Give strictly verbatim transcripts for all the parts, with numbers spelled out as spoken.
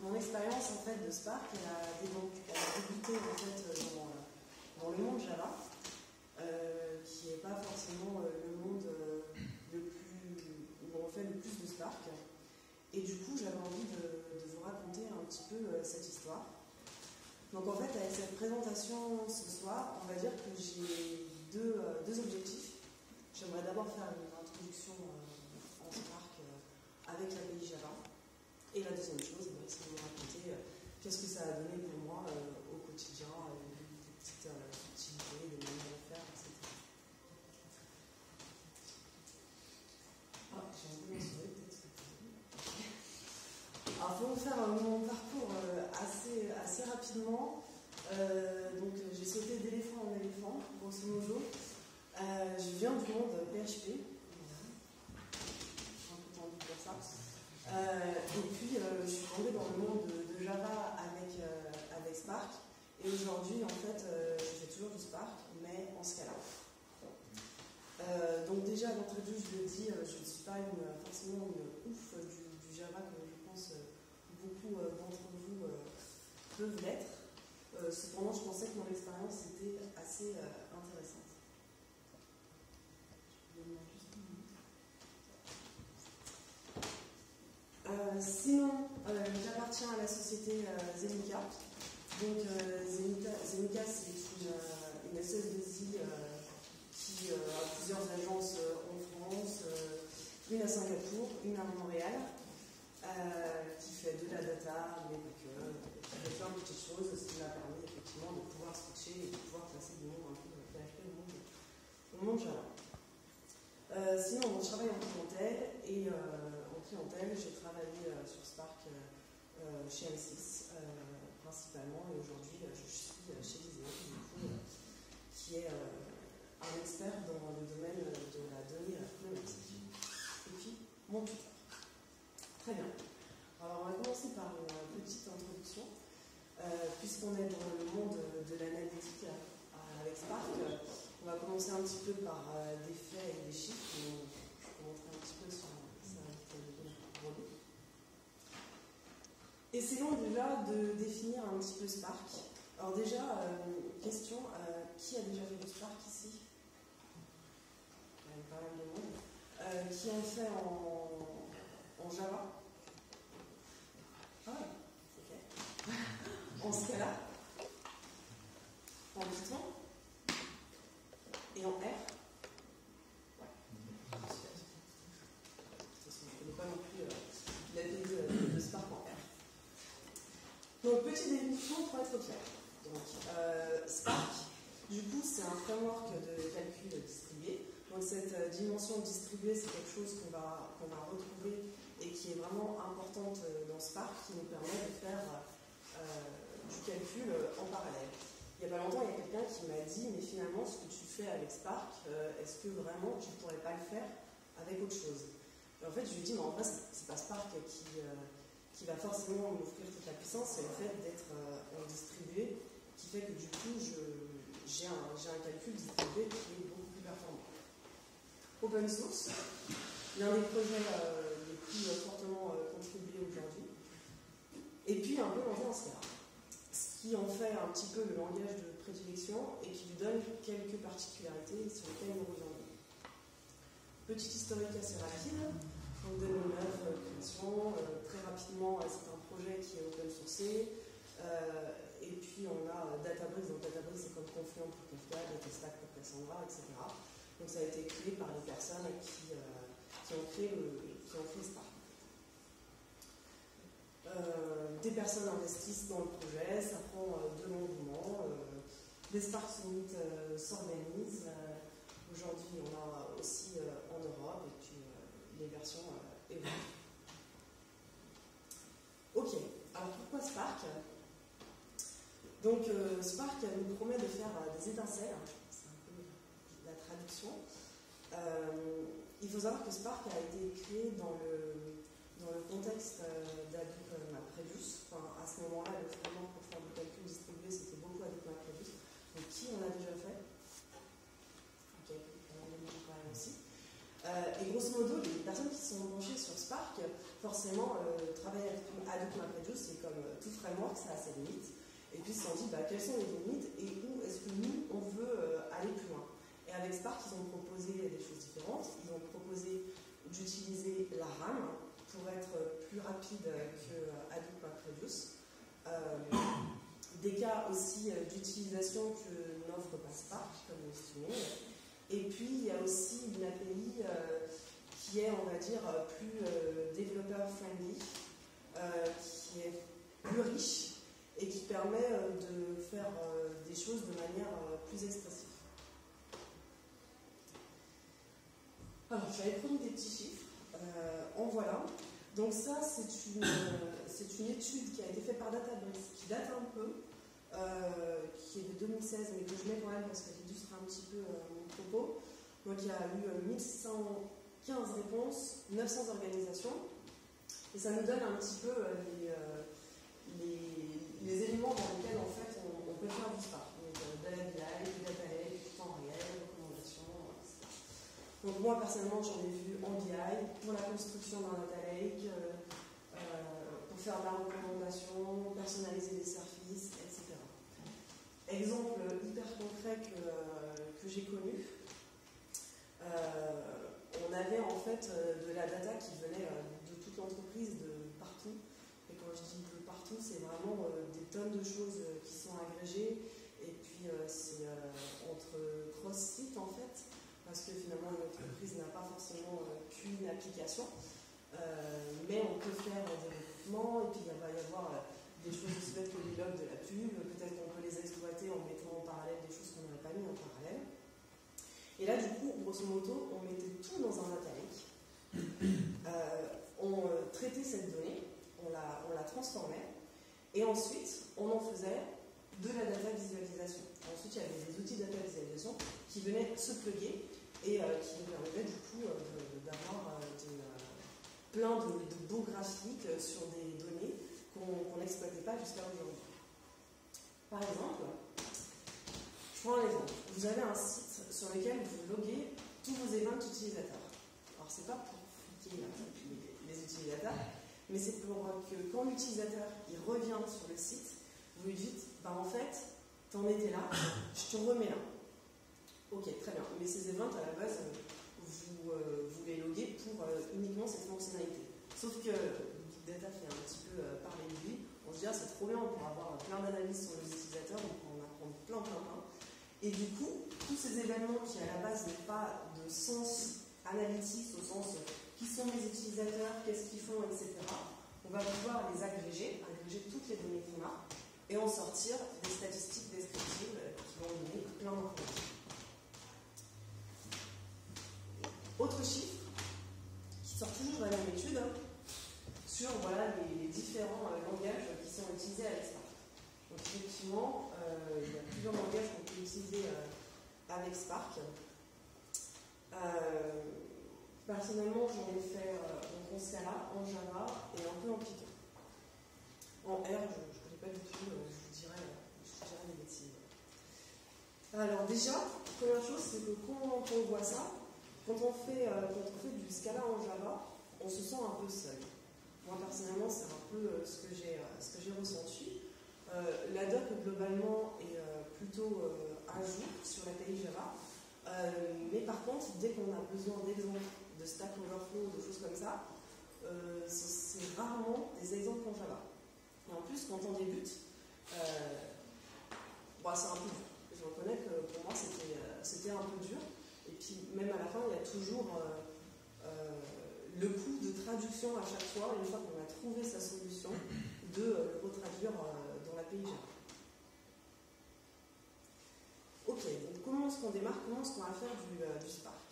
mon expérience en fait, de Spark, elle a, elle a débuté en fait, dans, dans le monde Java, euh, qui n'est pas forcément le monde le plus, où on fait le plus de Spark. Et du coup, j'avais envie de, de vous raconter un petit peu cette histoire. Donc en fait, avec cette présentation ce soir, on va dire que j'ai deux, deux objectifs. J'aimerais d'abord faire une introduction en Spark avec l'A P I Java. Et la deuxième chose, c'est de vous raconter qu'est-ce que ça a donné pour moi au quotidien, des petites subtilités, des manières de faire, et cetera. Ah, j'ai un peu mentionné, peut-être. Alors, pour vous faire mon parcours assez, assez rapidement, euh, donc j'ai sauté d'éléphant en éléphant, grosso modo. Euh, je viens du monde P H P. J'ai un peu tendu de dire ça. Euh, et puis, euh, je suis tombée dans le monde de, de Java avec, euh, avec Spark. Et aujourd'hui, en fait, euh, je fais toujours du Spark, mais en Scala. Euh, donc déjà, d'entrée de jeu, je le dis, euh, je ne suis pas une, forcément une ouf du, du Java, comme je pense euh, beaucoup euh, d'entre vous euh, peuvent l'être. Euh, cependant, je pensais que mon expérience était assez euh, intéressante. Euh, sinon, euh, j'appartiens à la société euh, Zenica. Donc, euh, Zenica, Zenica c'est une, euh, une S S deux I euh, qui euh, a plusieurs agences euh, en France, euh, une à Singapour, une à Montréal, euh, qui fait de la data, mais pas que, qui fait plein de petites choses, ce qui m'a permis effectivement de pouvoir switcher et de pouvoir passer du monde un peu de P H P au monde, au monde Java. Euh, sinon, je travaille en clientèle et euh, en clientèle, j'ai travaillé euh, sur Spark euh, chez M six euh, principalement et aujourd'hui, euh, je suis chez Viseo, du coup, euh, qui est euh, un expert dans le domaine de la donnée pneumatique. Et puis, mon tuteur. Très bien. Alors, on va commencer par une petite introduction. Euh, Puisqu'on est dans le monde de l'analytique euh, avec Spark, euh, on va commencer un petit peu par euh, des faits et des chiffres. Je vais montrer un petit peu sur ça. Essayons déjà de définir un petit peu Spark. Alors déjà, euh, question, euh, qui a déjà fait du Spark ici? Il y a pas mal de monde. Euh, qui en fait en, en Java? Ah ouais, ok. En Scala? En Python? Et en R? Ouais. De toute façon, je ne connais pas non plus euh, la P I de, de Spark en R. Donc, petite définition pour être clair. Donc, euh, Spark, du coup, c'est un framework de calcul distribué. Donc, cette euh, dimension distribuée, c'est quelque chose qu'on va, qu'on va retrouver et qui est vraiment importante dans Spark, qui nous permet de faire euh, du calcul en parallèle. Il n'y a pas longtemps, il y a quelqu'un qui m'a dit, mais finalement, ce que tu fais avec Spark, euh, est-ce que vraiment tu ne pourrais pas le faire avec autre chose? Et en fait, je lui ai dit, mais en vrai, ce n'est pas Spark qui, euh, qui va forcément m'offrir toute la puissance, c'est le fait d'être euh, en distribué qui fait que du coup, j'ai un, un calcul distribué qui est beaucoup plus performant. Open source, l'un des projets euh, les plus euh, fortement euh, contribués aujourd'hui, et puis un peu monté en Scala, ce qui en fait un petit peu le langage de prédilection et qui lui donne quelques particularités sur lesquelles nous reviendrons. Petit historique assez rapide, donc deux mille neuf, euh, création, euh, très rapidement, euh, c'est un projet qui est open sourcé, euh, et puis on a euh, Databricks, donc Databricks c'est comme Confluent pour Kafka, DataStack pour Cassandra, et cetera. Donc ça a été créé par les personnes qui, euh, qui ont créé le, qui ont créé Spark. Euh, des personnes investissent dans le projet, ça prend euh, de longs moments, euh, des Spark Summit euh, s'organisent, euh, aujourd'hui on a aussi euh, en Europe, et puis euh, les versions euh, évoluent. Ok, alors pourquoi Spark? Donc euh, Spark nous promet de faire euh, des étincelles, c'est un peu la traduction. Euh, il faut savoir que Spark a été créé dans le Dans le contexte euh, d'Hadoop euh, MapReduce, enfin, à ce moment-là, le framework pour faire du calcul distribué, c'était beaucoup Hadoop MapReduce. Donc, qui en a déjà fait? Ok, on en a déjà parlé aussi. Euh, et grosso modo, les personnes qui sont penchées sur Spark, forcément, euh, travailler avec Hadoop MapReduce, c'est comme euh, tout framework, ça a ses limites. Et puis ils se sont dit, bah, quelles sont les limites et où est-ce que nous, on veut euh, aller plus loin. Et avec Spark, ils ont proposé des choses différentes. Ils ont proposé d'utiliser la RAM pour être plus rapide que Hadoop MapReduce. Euh, des cas aussi euh, d'utilisation que n'offre pas Spark, comme le streaming. Et puis, il y a aussi une A P I euh, qui est, on va dire, plus euh, développeur-friendly, euh, qui est plus riche et qui permet euh, de faire euh, des choses de manière euh, plus expressive. Alors, j'avais promis des petits chiffres. Euh, en voilà. Donc ça, c'est une, euh, c'est une étude qui a été faite par Databricks, qui date un peu, euh, qui est de deux mille seize, mais que je mets quand même parce qu'elle illustre un petit peu euh, mon propos. Donc il y a eu euh, mille cent quinze réponses, neuf cents organisations, et ça nous donne un petit peu euh, les, euh, les, les éléments dans lesquels en fait on, on peut faire du Spark. Donc euh, de la B I, du data lake, du temps réel, recommandations, et cetera. Donc moi personnellement j'en ai vu en B I, pour la construction d'un data lake, euh, euh, pour faire de la recommandation, personnaliser des services, et cetera. Exemple hyper concret que, euh, que j'ai connu, euh, on avait en fait euh, de la data qui venait euh, de toute l'entreprise, de partout. Et quand je dis de partout, c'est vraiment euh, des tonnes de choses euh, qui sont agrégées. Et puis euh, c'est euh, entre cross-sites en fait, parce que finalement une entreprise n'a pas forcément euh, qu'une application. Euh, mais on peut faire des recrutements, et puis il va y avoir euh, des choses aussi bêtes que les logs de la pub, peut-être qu'on peut les exploiter en mettant en parallèle des choses qu'on n'aurait pas mis en parallèle. Et là, du coup, grosso modo, on mettait tout dans un data lake, euh, on euh, traitait cette donnée, on la, on la transformait, et ensuite, on en faisait de la data visualisation. Ensuite, il y avait des outils de data visualisation qui venaient se plugger et euh, qui nous permettaient du coup euh, d'avoir euh, euh, plein de, de beaux graphiques sur des données qu'on n'exploitait pas jusqu'à aujourd'hui. Par exemple, je prends un exemple. Vous avez un site sur lequel vous loguez tous vos events utilisateurs. Alors, c'est pas pour fliquer les, les utilisateurs, mais c'est pour que quand l'utilisateur il revient sur le site, vous lui dites, bah en fait, t'en étais là, je te remets là. Ok, très bien. Mais ces events, à la base, vous, euh, vous les loguez pour euh, uniquement cette fonctionnalité. Sauf que Big Data fait un petit peu euh, parler de lui. On se dit, ah, c'est trop bien, on pourra avoir plein d'analyses sur les utilisateurs, on pourra en apprendre plein, plein, plein. Et du coup, tous ces événements qui, à la base, n'ont pas de sens analytique, au sens qui sont les utilisateurs, qu'est-ce qu'ils font, et cetera, on va pouvoir les agréger, agréger toutes les données qu'on a, et en sortir des statistiques descriptives qui vont donner plein d'informations. Autre chiffre, qui sort toujours de la même étude, hein, sur voilà, les, les différents euh, langages qui sont utilisés avec Spark. Donc effectivement, euh, il y a plusieurs langages qu'on peut utiliser euh, avec Spark. Euh, personnellement, j'en ai fait euh, en Scala, en Java et un peu en Python. En R, je ne connais pas du tout, euh, je vous dirais, je vous dirais des bêtises. Alors déjà, première chose, c'est que quand on voit ça, quand on fait, euh, quand on fait du Scala en Java, on se sent un peu seul. Moi, personnellement, c'est un peu euh, ce que j'ai euh, ce que j'ai ressenti. Euh, la doc, globalement, est euh, plutôt euh, à jour sur l'A P I Java. Euh, mais par contre, dès qu'on a besoin d'exemples de Stack Overflow, de choses comme ça, euh, c'est rarement des exemples en Java. Et en plus, quand on débute, euh, bon, c'est un peu dur. Je reconnais que pour moi, c'était euh, un peu dur. Et puis, même à la fin, il y a toujours euh, euh, le coût de traduction à chaque fois, une fois qu'on a trouvé sa solution, de euh, le retraduire euh, dans l'A P I Java. Ok, donc comment est-ce qu'on démarre? Comment est-ce qu'on va faire du, euh, du Spark?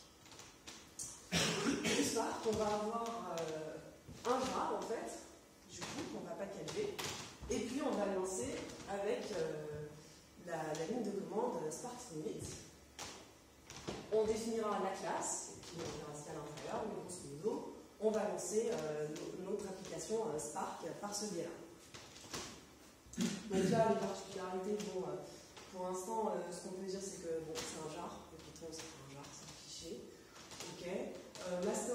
Du Spark, on va avoir euh, un jar, en fait, du coup, qu'on ne va pas calber, et puis on va lancer avec euh, la, la ligne de commande Spark Limit. On définira la classe, qui est un radical inférieur, mais grosso modo, on va lancer euh, notre application euh, Spark par ce biais-là. Donc là, les particularités, bon, euh, pour l'instant, euh, ce qu'on peut dire, c'est que bon, c'est un jar, le Python, c'est un jar, c'est un fichier. Ok. Euh, la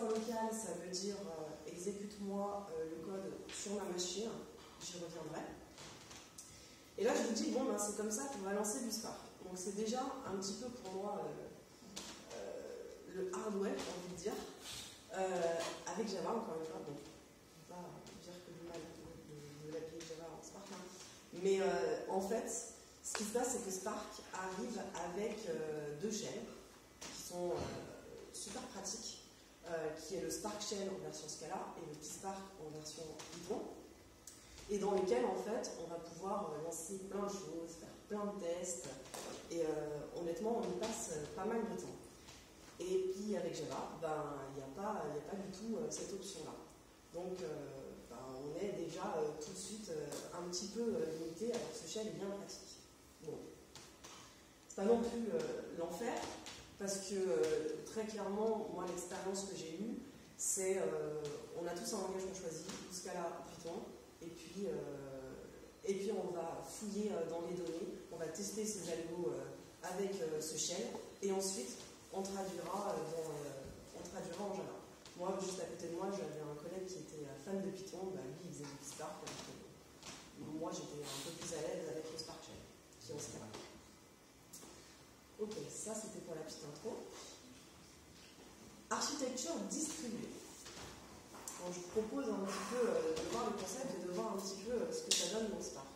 dire euh, exécute-moi euh, le code sur ma machine, j'y reviendrai. Et là, je vous dis, bon, ben, c'est comme ça qu'on va lancer du Spark. Donc, c'est déjà un petit peu pour moi euh, euh, le hardware, j'ai envie de dire, euh, avec Java, encore une fois. Bon, on va pas dire que du mal de, de, de l'appeler Java en Spark. Hein. Mais euh, en fait, ce qui se passe, c'est que Spark arrive avec euh, deux shells qui sont euh, super pratiques, euh, qui est le Spark Shell en version Scala et le PySpark en version Python. Et dans lesquels, en fait, on va pouvoir lancer plein de choses, faire plein de tests, et euh, honnêtement, on y passe pas mal de temps. Et puis, avec Java, ben, il n'y a, a pas du tout euh, cette option-là. Donc, euh, ben, on est déjà euh, tout de suite euh, un petit peu euh, limité, alors que ce shell est bien pratique. Bon. C'est pas non plus euh, l'enfer, parce que, euh, très clairement, moi, l'expérience que j'ai eue, c'est, euh, on a tous un langage qu'on choisit, Scala ou Python, et puis, euh, et puis on va fouiller euh, dans les données, on va tester ces algos euh, avec euh, ce shell, et ensuite on traduira, euh, dans, euh, on traduira en Java. Moi, juste à côté de moi, j'avais un collègue qui était euh, fan de Python, bah, lui il faisait du Spark, alors que moi j'étais un peu plus à l'aise avec le Spark Shell, qui en Scala. Ok, ça c'était pour la petite intro. Architecture distribuée. Donc, je vous propose un petit peu euh, de voir le concept et de voir un petit peu euh, ce que ça donne dans Spark.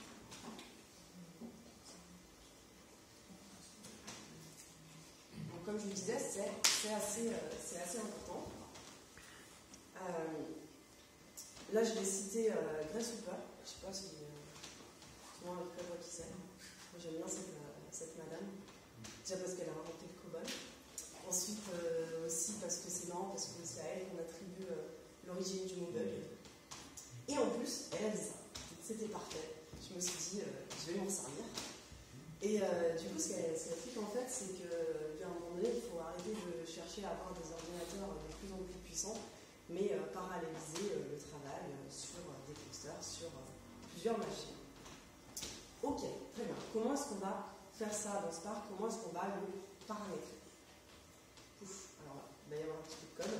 Donc, comme je vous disais, c'est assez, euh, assez important. Euh, là, je vais citer euh, Grace Hopper. Je ne sais pas si euh, tout le monde voit qui c'est. Moi, j'aime bien cette, euh, cette madame. Déjà parce qu'elle a inventé le COBOL. Ensuite, euh, aussi parce que c'est marrant, parce que c'est à elle qu'on attribue euh, l'origine du mot bug. Et en plus, elle a dit ça. C'était parfait. Je me suis dit, euh, je vais m'en servir. Et euh, du coup, ce qu'elle explique en fait, c'est qu'à un moment donné, il faut arrêter de chercher à avoir des ordinateurs de plus en plus puissants, mais euh, paralléliser euh, le travail euh, sur euh, des clusters, sur euh, plusieurs machines. Ok, très bien. Comment est-ce qu'on va faire ça dans Spark? Comment est-ce qu'on va le paramétrer? Ouf, alors là, il va y avoir un petit peu de code.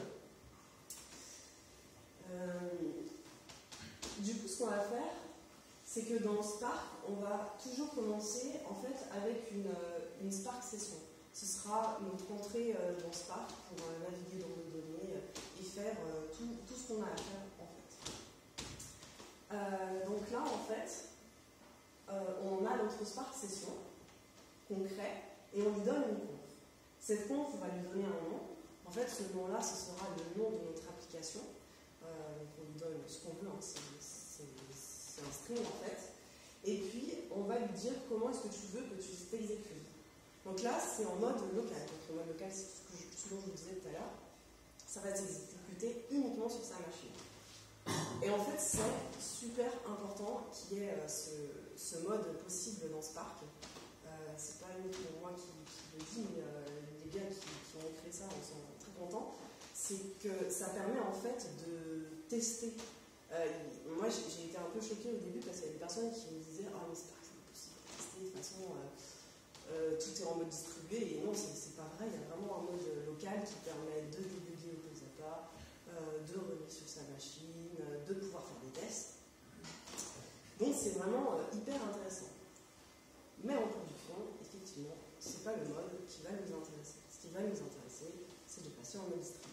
Euh, du coup, ce qu'on va faire, c'est que dans Spark, on va toujours commencer en fait avec une, une Spark session. Ce sera notre entrée dans Spark pour naviguer dans nos données et faire tout, tout ce qu'on a à faire en fait. Euh, donc là, en fait, euh, on a notre Spark session qu'on crée et on lui donne une conf. Cette conf, on va lui donner un nom. En fait, ce nom-là, ce sera le nom de notre application. Euh, donc on lui donne ce qu'on veut, hein, c'est un string en fait. Et puis, on va lui dire comment est-ce que tu veux que tu t'exécutes. Donc là, c'est en mode local. Donc le mode local, c'est ce, que je, ce dont je vous disais tout à l'heure. Ça va s'exécuter uniquement sur sa machine. Et en fait, c'est super important qu'il y ait euh, ce, ce mode possible dans Spark. Euh, c'est pas uniquement moi qui, qui le dis, mais euh, les gars qui, qui ont créé ça, on sont très contents. C'est que ça permet en fait de tester. Euh, moi, j'ai été un peu choquée au début parce qu'il y a des personnes qui me disaient « Ah, mais Spark, c'est impossible de tester, de toute façon, euh, euh, tout est en mode distribué. » Et non, c'est pas vrai. Il y a vraiment un mode local qui permet de débugger au Posata, euh, de revenir sur sa machine, de pouvoir faire des tests. Donc, c'est vraiment euh, hyper intéressant. Mais en production, effectivement, c'est pas le mode qui va nous intéresser. Ce qui va nous intéresser, c'est de passer en mode distribué.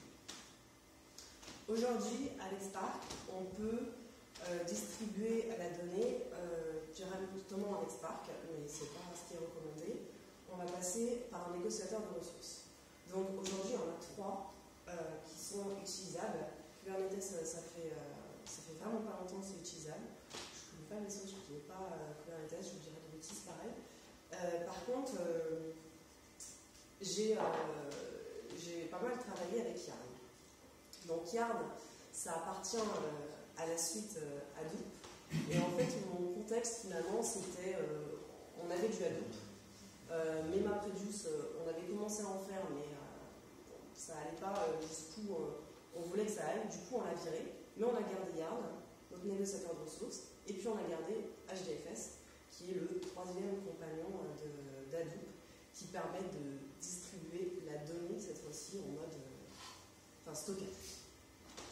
Aujourd'hui, avec Spark, on peut euh, distribuer la donnée euh, directement avec Spark, mais ce n'est pas ce qui est recommandé. On va passer par un négociateur de ressources. Donc aujourd'hui, on a trois euh, qui sont utilisables. Kubernetes, ça, ça, fait, euh, ça fait vraiment pas longtemps que c'est utilisable. Je ne connais pas les autres, je ne connais pas euh, Kubernetes, je vous dirais des bêtises pareil. Euh, par contre, euh, j'ai euh, pas mal travaillé avec Yarn. Donc Yarn, ça appartient euh, à la suite euh, Hadoop. Et en fait, mon contexte finalement, c'était, euh, on avait du Hadoop. Euh, mais MapReduce, euh, on avait commencé à en faire, mais euh, ça n'allait pas euh, jusqu'où euh, on voulait que ça aille. Du coup, on l'a viré. Mais on a gardé Yarn, notre négociateur de ressources. Et puis on a gardé H D F S, qui est le troisième compagnon euh, d'Hadoop, qui permet de distribuer la donnée, cette fois-ci, en mode euh, enfin, stockage.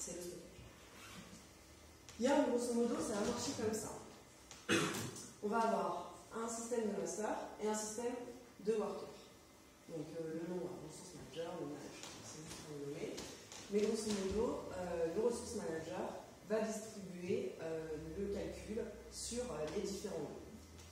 Bien, grosso modo, ça va marcher comme ça. On va avoir un système de master et un système de worker. Donc euh, le nom, ressource manager, le manager, c'est juste pour le nommer. Mais grosso modo, euh, le ressource manager va distribuer euh, le calcul sur euh, les différents noms.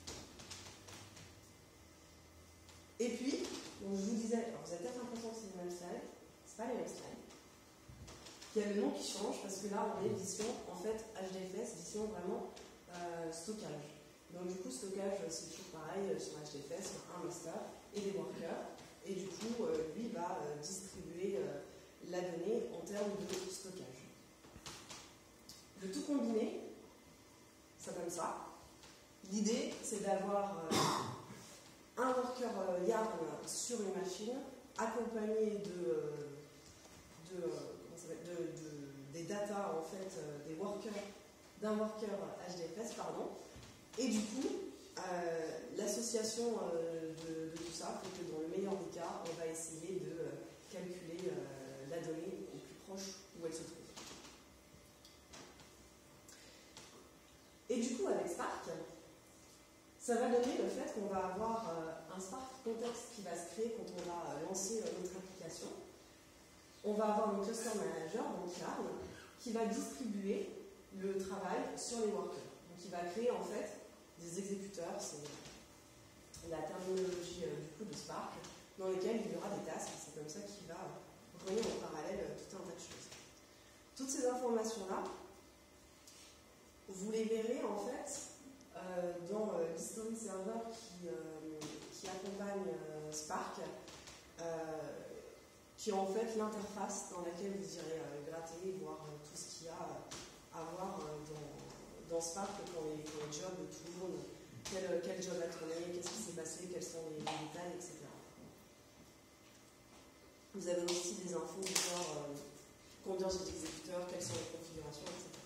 Et puis, donc je vous disais, alors vous avez peut-être l'impression que c'est les mêmes slides, c'est pas les mêmes slides. Il y a le nom qui change parce que là on est édition, en fait, H D F S, édition vraiment euh, stockage. Donc du coup, stockage, c'est toujours pareil sur H D F S, un master et des workers. Et du coup, euh, lui va euh, distribuer euh, la donnée en termes de stockage. Le tout combiné, ça donne ça. L'idée, c'est d'avoir euh, un worker euh, Yarn sur une machine, accompagné de, euh, de, euh, comment ça s'appelle, de, de des data en fait, euh, des workers, d'un worker H D F S, pardon. Et du coup, euh, l'association euh, de, de tout ça fait que dans le meilleur des cas, on va essayer de euh, calculer euh, la donnée au plus proche où elle se trouve. Et du coup, avec Spark, ça va donner le fait qu'on va avoir euh, un Spark Context qui va se créer quand on va euh, lancer euh, notre application. On va avoir un cluster manager, donc Yarn, qui va distribuer le travail sur les workers. Donc il va créer en fait des exécuteurs, c'est la terminologie euh, du coup de Spark, dans lesquels il y aura des tasks, c'est comme ça qu'il va runner en parallèle euh, tout un tas de choses. Toutes ces informations-là, vous les verrez en fait euh, dans euh, l'history server qui, euh, qui accompagne euh, Spark, euh, qui est en fait l'interface dans laquelle vous irez euh, gratter, voir euh, tout ce qu'il y a à voir euh, dans, dans Spark pour les, pour les jobs tournent, quel, quel job a tourné, qu'est-ce qui s'est passé, quels sont les, les détails, et cetera. Vous avez aussi des infos genre euh, combien j'ai d'exécuteurs, quelles sont les configurations, et cetera.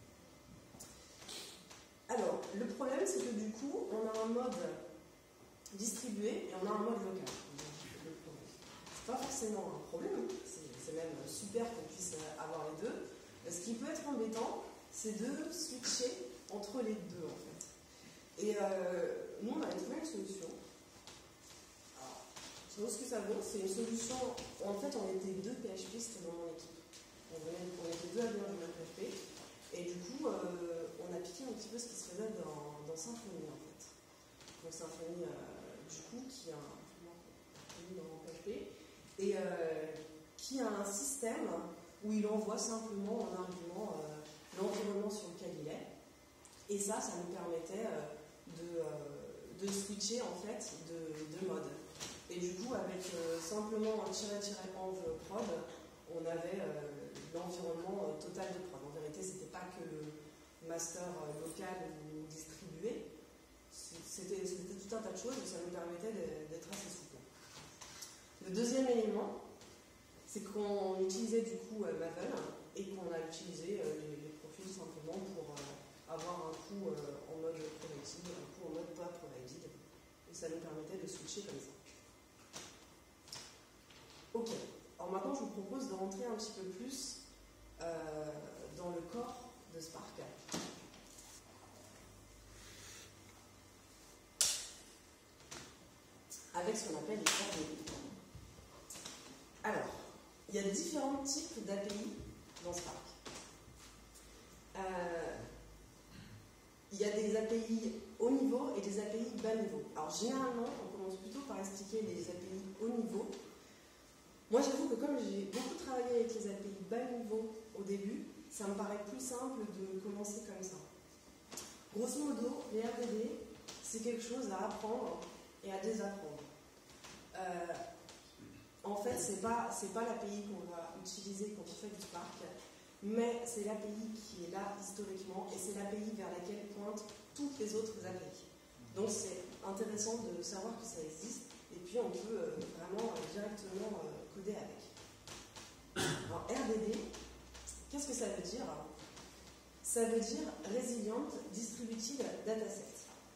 Alors, le problème, c'est que du coup, on a un mode distribué et on a un mode local. C'est pas forcément un problème, c'est même super qu'on puisse avoir les deux. Ce qui peut être embêtant, c'est de switcher entre les deux, en fait. Et euh, nous, on avait trouvé une solution. Alors, je sais ce que ça vaut. C'est une solution. En fait, on était deux PHPistes dans mon équipe. On, venait, on était deux adhérents du P H P. Et du coup, euh, on a piqué un petit peu ce qui se faisait dans, dans Symfony, en fait. Donc, Symfony, euh, du coup, qui a un Symfony dans P H P. Et euh, qui a un système où il envoie simplement en argument euh, l'environnement sur lequel il est. Et ça, ça nous permettait euh, de, euh, de switcher en fait de, de mode. Et du coup, avec euh, simplement un tiret-env prod, on avait euh, l'environnement euh, total de prod. En vérité, c'était pas que le master euh, local ou distribué, c'était tout un tas de choses et ça nous permettait d'être assez souple. Le deuxième élément, c'est qu'on utilisait du coup euh, Maven et qu'on a utilisé euh, les, les profils simplement pour euh, avoir un coup euh, en mode provided, un coup en mode pas provided, et ça nous permettait de switcher comme ça. Ok, alors maintenant je vous propose de rentrer un petit peu plus euh, dans le corps de Spark. Avec ce qu'on appelle les corps de vie. Alors, il y a différents types d'A P I dans Spark. Euh, il y a des A P I haut niveau et des A P I bas niveau. Alors, généralement, on commence plutôt par expliquer les A P I haut niveau. Moi, j'avoue que comme j'ai beaucoup travaillé avec les A P I bas niveau au début, ça me paraît plus simple de commencer comme ça. Grosso modo, les R D D, c'est quelque chose à apprendre et à désapprendre. Euh, En fait, ce n'est pas, pas l'A P I qu'on va utiliser quand on fait du Spark, mais c'est l'A P I qui est là historiquement et c'est l'A P I vers laquelle pointent toutes les autres A P I. Donc c'est intéressant de savoir que ça existe et puis on peut euh, vraiment euh, directement euh, coder avec. Alors R D D, qu'est-ce que ça veut dire? Ça veut dire Resilient Distributed Dataset.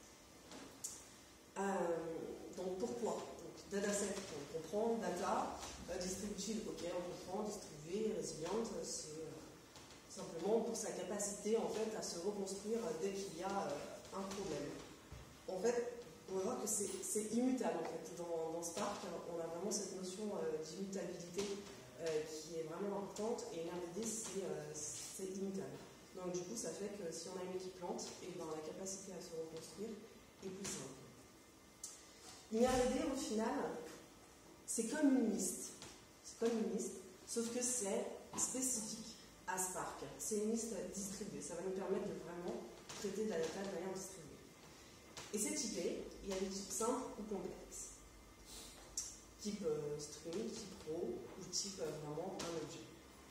Euh, donc pourquoi? Dataset, on comprend, data, euh, distributed, ok, on comprend, distribué, resilient, c'est simplement pour sa capacité en fait, à se reconstruire dès qu'il y a euh, un problème. En fait, on va voir que c'est immutable en fait. Dans, dans Spark, on a vraiment cette notion euh, d'immutabilité euh, qui est vraiment importante, et une R D D c'est euh, immutable. Donc du coup, ça fait que si on a une qui plante, et ben, la capacité à se reconstruire est plus simple. Une R D D, au final, c'est comme une liste. C'est comme une liste, sauf que c'est spécifique à Spark. C'est une liste distribuée. Ça va nous permettre de vraiment traiter de la data de manière distribuée. Et c'est typé, il y a des types simples ou complexes. Type euh, string, type row, ou type euh, vraiment un objet.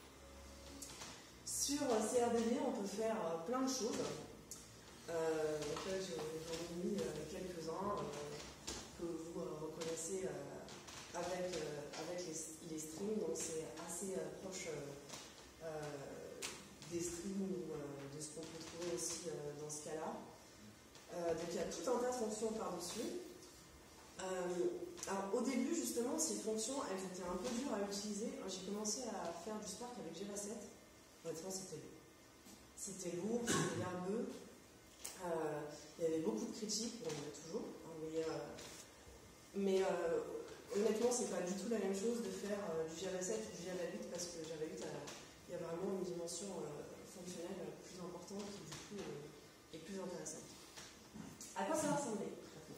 Sur euh, C R D D, on peut faire euh, plein de choses. Euh, donc là, j'en ai mis euh, quelques-uns euh, que vous euh, reconnaissez euh, avec, euh, avec les, les strings. Donc c'est assez euh, proche euh, euh, des strings ou euh, de ce qu'on peut trouver aussi euh, dans ce cas-là. Euh, donc il y a tout un tas de fonctions par-dessus. Euh, alors au début justement, ces fonctions, elles étaient un peu dures à utiliser. J'ai commencé à faire du Spark avec Java sept. Honnêtement, c'était lourd. C'était lourd, c'était nerveux. Euh, il y avait beaucoup de critiques, bon, il y en a toujours. Hein, mais euh, mais euh, honnêtement, c'est pas du tout la même chose de faire euh, du Java sept ou du Java huit, parce que Java huit, il y a vraiment une dimension euh, fonctionnelle plus importante qui du coup euh, est plus intéressante. À quoi ça va ressembler?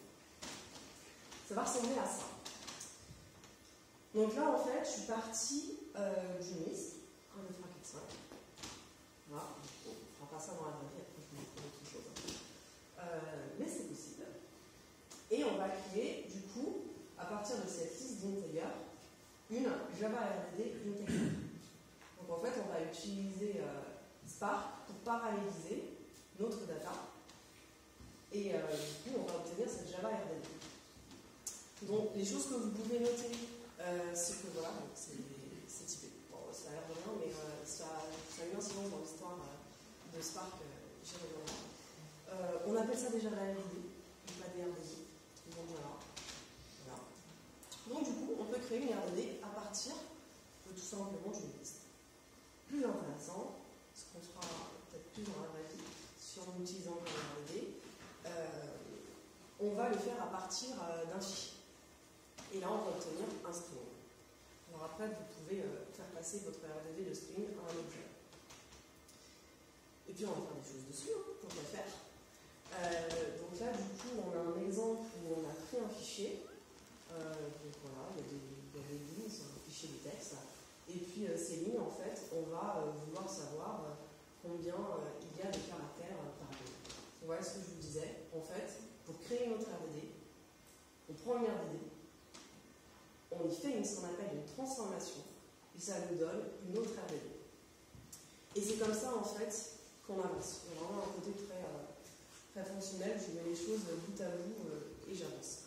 Ça va ressembler à ça. Donc là, en fait, je suis partie euh, d'une liste. un, deux, trois, quatre, cinq. Voilà. Bon, on ne fera pas ça dans la vraie vie, après je vous montrerai autre chose. Euh, mais c'est possible. Et on va créer, du coup, à partir de cette liste d'integers, une Java R D D integer. Donc en fait, on va utiliser euh, Spark pour paralléliser notre data. Et euh, du coup, on va obtenir cette Java R D D. Donc, les choses que vous pouvez noter, euh, c'est que voilà, c'est typé. Bon, ça a l'air de rien, mais euh, ça, ça a une incidence dans l'histoire euh, de Spark, euh, j'y reviendrai. Euh, on appelle ça des Java R D D, pas des R D D. Donc voilà. voilà. Donc du coup, on peut créer une R D D à partir de tout simplement d'une liste. Plus intéressant, ce qu'on fera peut-être plus dans la vraie vie, si on utilise encore une R D D, euh, on va le faire à partir euh, d'un fichier. Et là, on va obtenir un string. Alors après, vous pouvez euh, faire passer votre R D D de string à un objet. Et puis, on va faire des choses dessus, hein, pour le faire. Euh, donc là, du coup, on a un exemple où on a créé un fichier. Euh, donc voilà, il y a des, il y a des lignes, c'est un fichier de texte. Et puis, euh, ces lignes, en fait, on va euh, vouloir savoir euh, combien euh, il y a de caractères euh, par ligne. Voilà ce que je vous disais. En fait, pour créer notre R D D, on prend une R D D, on y fait une, ce qu'on appelle une transformation, et ça nous donne une autre R D D. Et c'est comme ça, en fait, qu'on avance. Il y a vraiment un côté très, euh, très fonctionnel, je mets les choses bout à bout euh, et j'avance.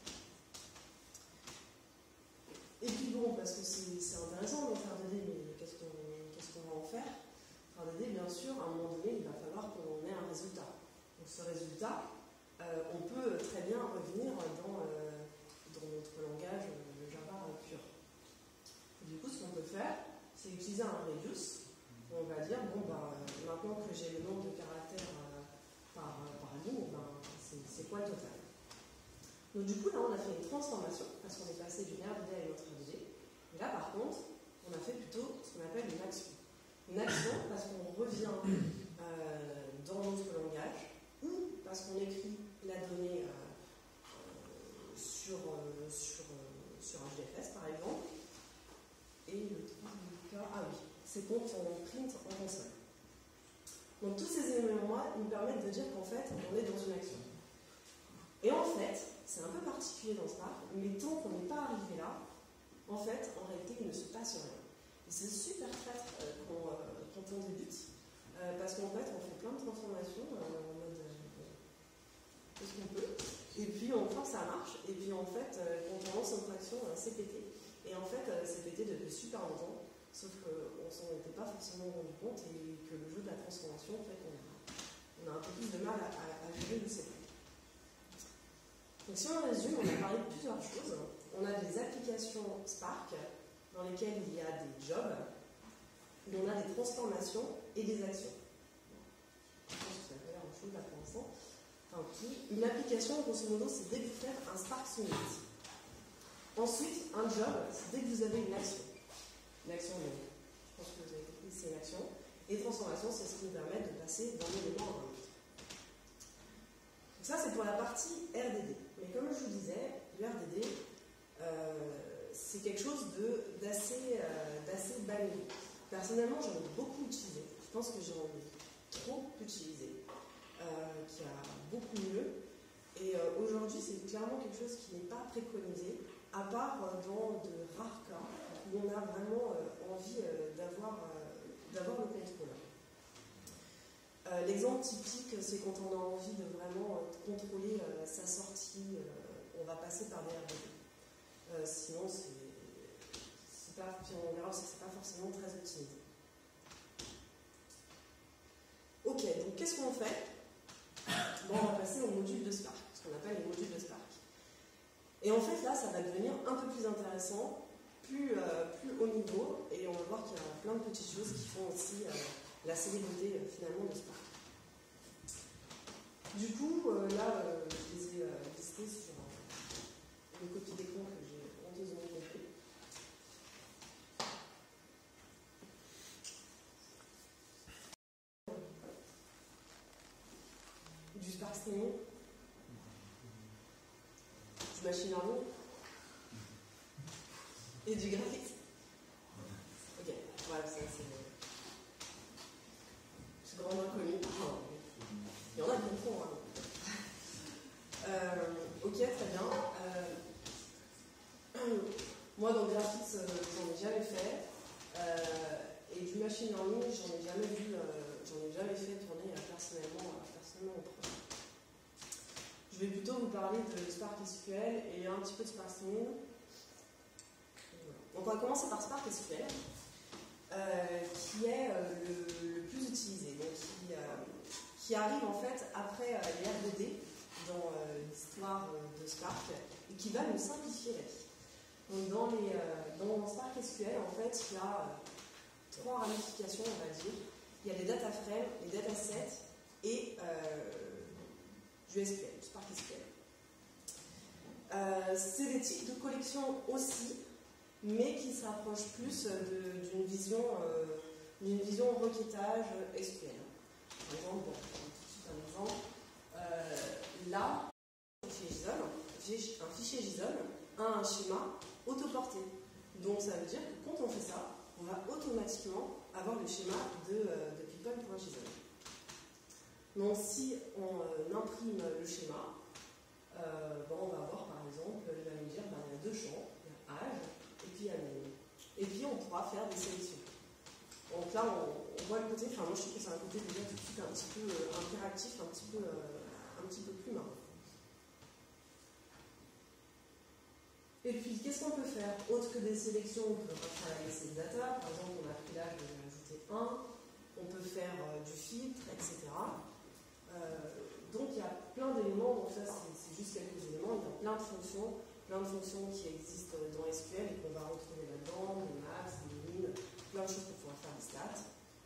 Et puis bon, parce que c'est intéressant notre R D D, mais qu'est-ce qu'on qu'est-ce qu'on va en faire? R D D, bien sûr, à un moment donné, il va falloir qu'on ait un résultat. Donc ce résultat, euh, on peut très bien revenir dans, euh, dans notre langage euh, Java pur. Du coup, ce qu'on peut faire, c'est utiliser un reduce. On va dire, bon, bah, maintenant que j'ai le nombre de caractères euh, par, par ligne, ben, c'est quoi le total? Donc du coup, là, on a fait une transformation, parce qu'on est passé d'une R D D à une autre R D D. Et là, par contre, on a fait plutôt ce qu'on appelle une action. Une action parce qu'on revient euh, dans notre langage, ou parce qu'on écrit la donnée euh, euh, sur, euh, sur, euh, sur H D F S, par exemple. Et le troisième cas, ah oui, c'est quand on print en console. Donc tous ces éléments-là nous permettent de dire qu'en fait, on est dans une action. Et en fait, c'est un peu particulier dans Spark, mais tant qu'on n'est pas arrivé là, en fait, en réalité, il ne se passe rien. Et c'est super traître euh, quand, euh, quand on débute, euh, parce qu'en fait, on fait plein de transformations euh, en mode euh, qu'est-ce qu'on peut, et puis on croit que ça marche, et puis en fait, euh, quand on lance une traction, euh, c'est pété. Et en fait, euh, c'est pété depuis super longtemps. Sauf qu'on ne s'en était pas forcément rendu compte et que le jeu de la transformation fait qu'on a, a un peu plus de mal à, à, à gérer le C P. Donc si on résume, on a parlé de plusieurs choses. On a des applications Spark dans lesquelles il y a des jobs. où on a des transformations et des actions. Je pense que ça n'a pas l'air de chose là pour l'instant. Enfin, une application, grosso modo, c'est dès que vous faites un Spark Summit. Ensuite, un job, c'est dès que vous avez une action. Une action, je pense que vous avez compris, c'est une action. Et transformation, c'est ce qui nous permet de passer d'un élément à un autre. Donc ça, c'est pour la partie R D D. Mais comme je vous disais, le R D D, euh, c'est quelque chose d'assez euh, banni. Personnellement, j'en ai beaucoup utilisé. Je pense que j'en ai trop utilisé, euh, qui a beaucoup mieux. Et euh, aujourd'hui, c'est clairement quelque chose qui n'est pas préconisé, à part euh, dans de rares cas où on a vraiment euh, envie euh, d'avoir euh, le contrôle. Euh, L'exemple typique, c'est quand on a envie de vraiment euh, contrôler euh, sa sortie, euh, on va passer par des R D D. Euh, sinon, c'est pas, puis on verra aussi que ce n'est pas forcément très optimisé. Ok, donc qu'est-ce qu'on fait? Bon, on va passer au module de Spark, ce qu'on appelle les modules de Spark. Et en fait, là, ça va devenir un peu plus intéressant, plus, euh, plus haut niveau, et on va voir qu'il y a plein de petites choses qui font aussi euh, la célébrité, euh, finalement, de Spark. Du coup, euh, là, euh, je les ai euh, listés sur euh, une copie d'écran que j'ai honteusement compris. Du Spark Streaming, du machine learning et du graphique. Ok, voilà, ça c'est c'est grand inconnu. Il y en a qui le font. Hein. Euh, ok, très bien. Euh, moi, dans le graphique, j'en ai jamais fait. Euh, et du machine learning, j'en ai jamais vu, euh, j'en ai jamais fait tourner euh, personnellement, euh, personnellement au projet. Je vais plutôt vous parler de Spark S Q L et un petit peu de Spark Streaming. Donc on va commencer par Spark S Q L, euh, qui est euh, le, le plus utilisé, donc qui, euh, qui arrive en fait après euh, les R D D dans euh, l'histoire euh, de Spark et qui va nous simplifier la vie. Donc dans, les, euh, dans Spark S Q L, en fait, il y a euh, trois ramifications, on va dire. Il y a les data frames, les datasets et euh, du S Q L, du Spark S Q L. Euh, c'est des types de collections aussi, mais qui se rapprochent plus d'une vision, euh, d'une vision requêtage S Q L. Par exemple, bon, tout de suite un exemple. Euh, là, un fichier JSON, un fichier JSON a un schéma autoporté. Donc ça veut dire que quand on fait ça, on va automatiquement avoir le schéma de, euh, de people.json. Donc si on euh, imprime le schéma, euh, bon, on va avoir par exemple, il va nous dire ben, il y a deux champs, il y a âge et puis il y a name. Et puis on pourra faire des sélections. Donc là on, on voit le côté, enfin moi je trouve que c'est un côté déjà tout de suite un petit peu euh, interactif, un petit peu, euh, un petit peu plus marrant. Et puis qu'est-ce qu'on peut faire? Autre que des sélections, on peut retravailler ses data, par exemple on a pris l'âge, on va ajouter un, on peut faire euh, du filtre, et cetera. Euh, donc il y a plein d'éléments, donc ça c'est juste quelques éléments, il y a plein de fonctions, plein de fonctions qui existent dans S Q L et qu'on va retrouver là-dedans, les max, les min, plein de choses pour pouvoir faire des stats,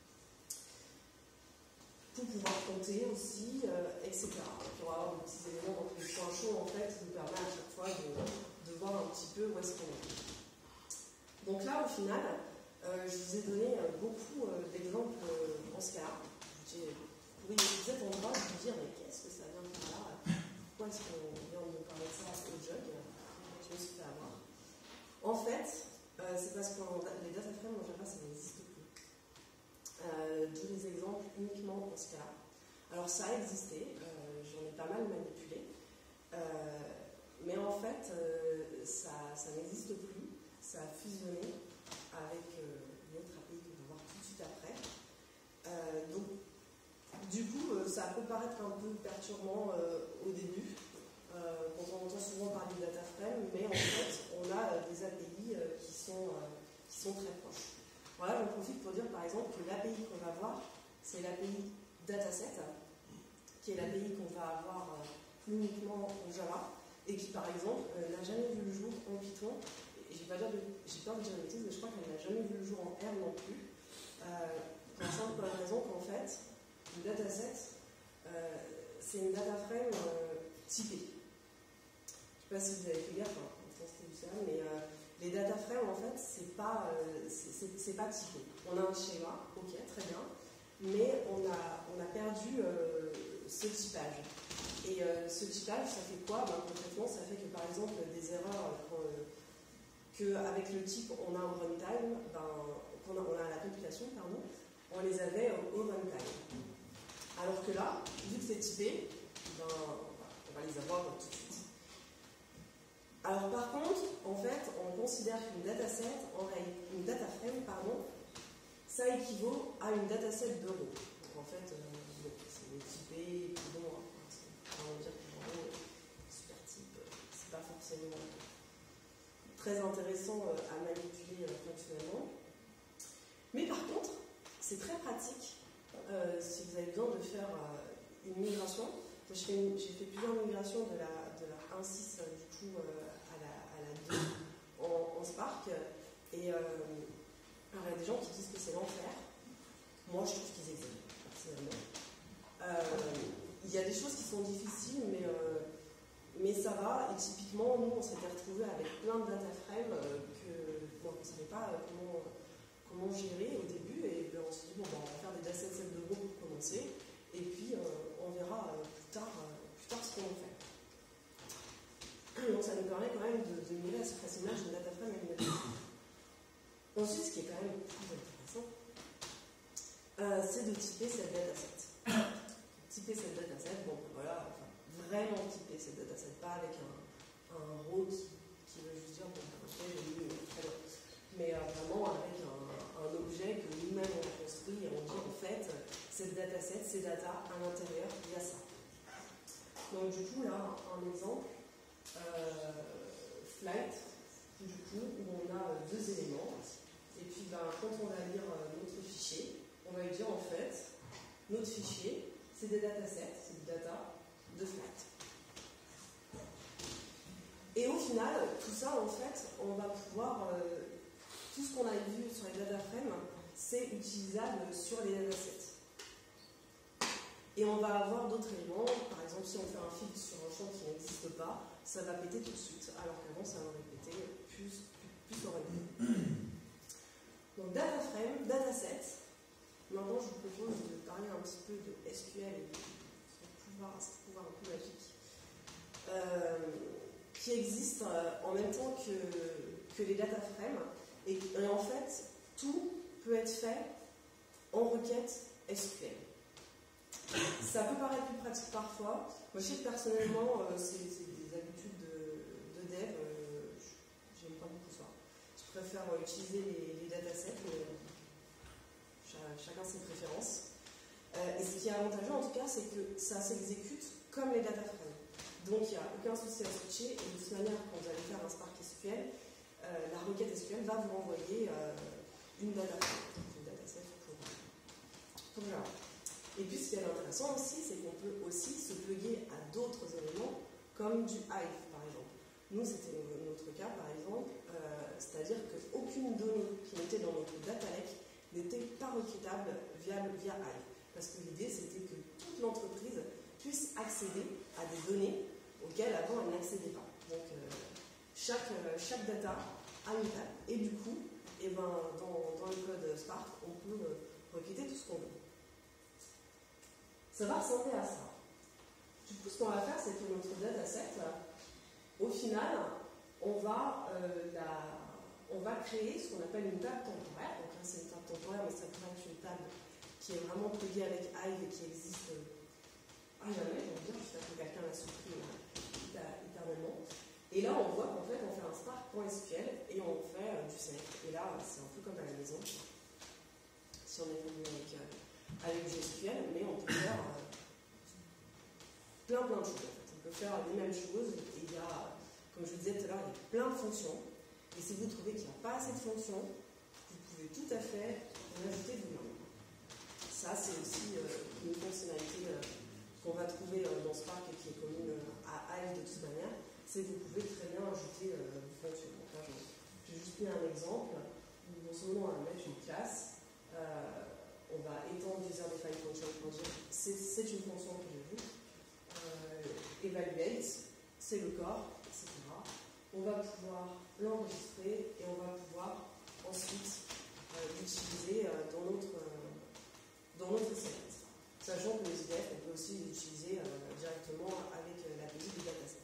pour pouvoir compter aussi, euh, et cetera. Donc il y aura des petits éléments, donc les points chauds en fait nous permettent à chaque fois de, de voir un petit peu où est-ce qu'on est. Donc là au final, euh, je vous ai donné euh, beaucoup euh, d'exemples euh, en ce cas-là. Oui, vous êtes en droit de vous dire, mais qu'est-ce que ça vient de faire là? Pourquoi est-ce qu'on vient de me parler de ça au jug? Je me suis fait avoir. En fait, euh, c'est parce que les data frames en Java, ça n'existe plus. Euh, D'où les exemples uniquement en ce cas-là. Alors ça a existé, euh, j'en ai pas mal manipulé, euh, mais en fait, euh, ça, ça n'existe plus. Ça a fusionné avec euh, une autre A P I qu'on va voir tout de suite après. Euh, donc, Du coup, euh, ça peut paraître un peu perturbant euh, au début, euh, quand on entend souvent parler de data frame, mais en fait, on a euh, des A P I euh, qui, sont, euh, qui sont très proches. Voilà, j'en profite pour dire par exemple que l'A P I qu'on va voir, c'est l'A P I dataset, qui est l'A P I qu'on va avoir euh, uniquement en Java, et qui par exemple euh, n'a jamais vu le jour en Python. J'ai peur de dire une bêtise, mais je crois qu'elle n'a jamais vu le jour en R non plus. Euh, pour la raison qu'en fait, une dataset, euh, c'est une data frame euh, typée. Je ne sais pas si vous avez fait gaffe, hein, c'était du ça, mais euh, les data frames, en fait, c'est pas, euh, c'est pas typé. On a un schéma, ok, très bien, mais on a, on a perdu euh, ce typage. Et euh, ce typage, ça fait quoi? Ben, concrètement, ça fait que par exemple, des erreurs euh, qu'avec le type on a au runtime, ben, qu'on a, on a à la compilation, pardon, on les avait au, au runtime. Alors que là, vu que c'est typé, ben, on va les avoir tout de suite. Alors par contre, en fait, on considère qu'une dataset, une data frame, pardon, ça équivaut à une dataset d'euros. Donc en fait, euh, bon, c'est typé, puis bon, on va dire que bon, super type, c'est pas forcément très intéressant à manipuler fonctionnellement. Mais par contre, c'est très pratique euh, si vous avez besoin de faire euh, une migration. J'ai fait, fait plusieurs migrations de la, de la un point six du coup euh, à, la, à la deux en, en Spark. Et euh, alors, il y a des gens qui disent que c'est l'enfer. Moi, je trouve qu'ils exagèrent, personnellement. Euh, il y a des choses qui sont difficiles, mais, euh, mais ça va. Et typiquement, nous, on s'était retrouvés avec plein de data frames euh, que bon, on ne savait pas euh, comment, comment gérer au début. Et ben, on s'est dit, bon, ben, on va faire des datasets de gros pour commencer. Et puis, euh, on verra euh, plus tard, euh, plus tard ce qu'on en fait. Donc, ça nous permet quand même de, de migrer assez facilement d'une data frame à une data frame. Ensuite, ce qui est quand même plus intéressant, euh, c'est de typer cette dataset. Typer cette dataset, bon, voilà, enfin, vraiment typer cette dataset, pas avec un, un row qui, qui veut juste dire, bon, ok, j'ai mis très bien. Mais euh, vraiment avec un, un objet que nous-mêmes on construit et on dit, en fait, cette dataset, ces data, à l'intérieur, il y a ça. Donc, du coup, là, un exemple, euh, flight, du coup, où on a deux éléments. Et puis, ben, quand on va lire notre fichier, on va lui dire en fait, notre fichier, c'est des datasets, c'est des data de flight. Et au final, tout ça, en fait, on va pouvoir, euh, tout ce qu'on a vu sur les data frames, c'est utilisable sur les datasets. Et on va avoir d'autres éléments, par exemple, si on fait un filtre sur un champ qui n'existe pas, ça va péter tout de suite, alors qu'avant, ça aurait pété plus, plus, plus aurait pété. Donc, data frame, dataset. Maintenant, je vous propose de parler un petit peu de S Q L et de son pouvoir, ce pouvoir un peu magique, euh, qui existe euh, en même temps que, que les data frames. Et, et en fait, tout peut être fait en requête S Q L. Ça peut paraître plus pratique parfois. Moi, je sais que personnellement, euh, c'est des habitudes de, de dev. Euh, J'aime pas beaucoup ça. Je préfère euh, utiliser les, les datasets, mais euh, chacun ses préférences. Euh, et ce qui est avantageux en tout cas, c'est que ça s'exécute comme les data frames. Donc il n'y a aucun souci à switcher, et de toute manière, quand vous allez faire un Spark S Q L, euh, la requête S Q L va vous renvoyer euh, une data frame, une dataset pour, pour Java. Et puis ce qui est intéressant aussi, c'est qu'on peut aussi se plugger à d'autres éléments, comme du Hive par exemple. Nous, c'était notre cas par exemple, euh, c'est-à-dire qu'aucune donnée qui était dans notre data lake n'était pas requêtable via, via Hive. Parce que l'idée, c'était que toute l'entreprise puisse accéder à des données auxquelles avant elle n'accédait pas. Donc, euh, chaque, euh, chaque data a une table. Et du coup, eh ben, dans, dans le code Spark, on peut euh, requêter tout ce qu'on veut. Ça va ressembler à ça. Du coup, ce qu'on va faire, c'est que notre dataset, au final, on va, euh, la, on va créer ce qu'on appelle une table temporaire. Donc là, c'est une table temporaire, mais ça pourrait être une table qui est vraiment pluguée avec Hive et qui existe à jamais, on va dire, jusqu'à ce que quelqu'un la supprime éternellement. Et là, on voit qu'en fait, on fait un Spark.sql et on fait euh, du select. Et là, c'est un peu comme à la maison, si on est venu avec, euh, avec du S Q L, mais on peut faire euh, plein plein de choses. En fait. On peut faire les mêmes choses. Et il y a, comme je vous disais tout à l'heure, il y a plein de fonctions. Et si vous trouvez qu'il n'y a pas assez de fonctions, vous pouvez tout à fait en ajouter vous-même. Ça, c'est aussi euh, une fonctionnalité euh, qu'on va trouver euh, dans Spark et qui est commune euh, à Hive de toute manière. C'est que vous pouvez très bien ajouter euh, des fonctions. Donc là, j'ai juste mis un exemple. Grosso modo, on va mettre une classe. Euh, on va étendre c'est le corps, et cetera. On va pouvoir l'enregistrer et on va pouvoir ensuite euh, l'utiliser euh, dans notre, euh, dans notre service. Sachant que les I D F, on peut aussi les utiliser euh, directement avec euh, l'A P I du dataset.